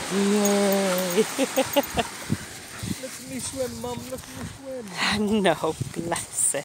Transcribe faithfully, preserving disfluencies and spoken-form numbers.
Yay! Look at me swim, Mum, look at me swim. No, bless it.